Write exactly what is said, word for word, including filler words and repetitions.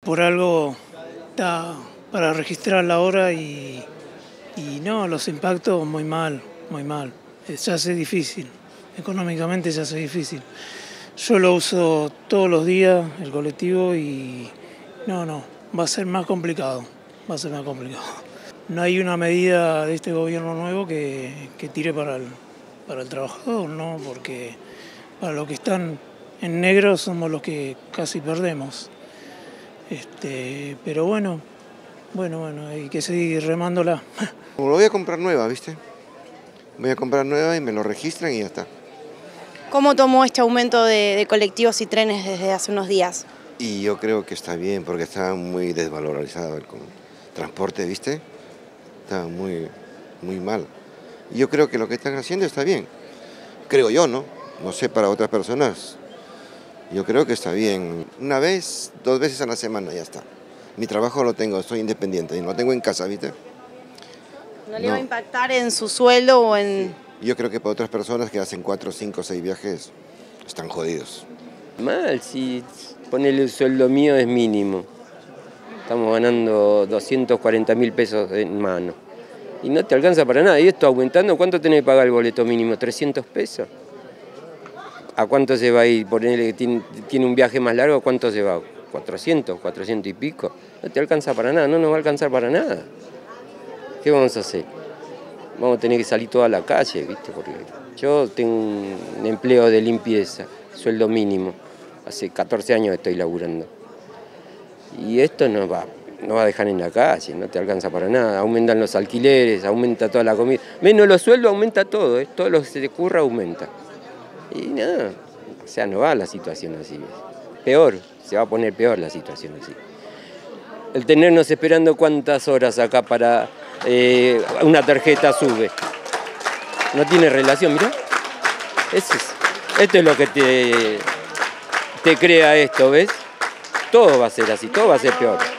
por algo está para registrar la hora y, y no, los impactos muy mal, muy mal. Se hace difícil, económicamente se hace difícil. Yo lo uso todos los días, el colectivo, y no, no, va a ser más complicado, va a ser más complicado. No hay una medida de este gobierno nuevo que, que tire para el, para el trabajador, ¿no? Porque para los que están en negro somos los que casi perdemos. Este, pero bueno, bueno, bueno, hay que seguir remándola. Lo voy a comprar nueva, ¿viste? Voy a comprar nueva y me lo registran y ya está. ¿Cómo tomó este aumento de, de colectivos y trenes desde hace unos días? Y yo creo que está bien, porque está muy desvalorizado el transporte, ¿viste? Está muy, muy mal. Y yo creo que lo que están haciendo está bien. Creo yo, ¿no? No sé para otras personas. Yo creo que está bien. Una vez, dos veces a la semana, ya está. Mi trabajo lo tengo, soy independiente y lo tengo en casa, ¿viste? ¿No le no. va a impactar en su sueldo o en...? Sí. Yo creo que para otras personas que hacen cuatro, cinco, seis viajes, están jodidos. Mal, si ponerle el sueldo mío es mínimo. Estamos ganando doscientos cuarenta mil pesos en mano. Y no te alcanza para nada. Y esto aumentando, ¿cuánto tenés que pagar el boleto mínimo? ¿trescientos pesos? ¿A cuánto se va a ir? Ponerle que tiene, tiene un viaje más largo, ¿cuánto se va? ¿cuatrocientos? ¿cuatrocientos y pico? No te alcanza para nada, no nos va a alcanzar para nada. ¿Qué vamos a hacer? Vamos a tener que salir toda a la calle, ¿viste? Porque yo tengo un empleo de limpieza, sueldo mínimo. Hace catorce años estoy laburando. Y esto nos va, nos va a dejar en la calle, no te alcanza para nada. Aumentan los alquileres, aumenta toda la comida. Menos los sueldos, aumenta todo, ¿eh? Todo lo que se te ocurra aumenta. Y nada, o sea, no va la situación así. Peor, se va a poner peor la situación así. El tenernos esperando cuántas horas acá para eh, una tarjeta sube. No tiene relación, mirá. Eso es, esto es lo que te, te crea esto, ¿ves? Todo va a ser así, todo va a ser peor.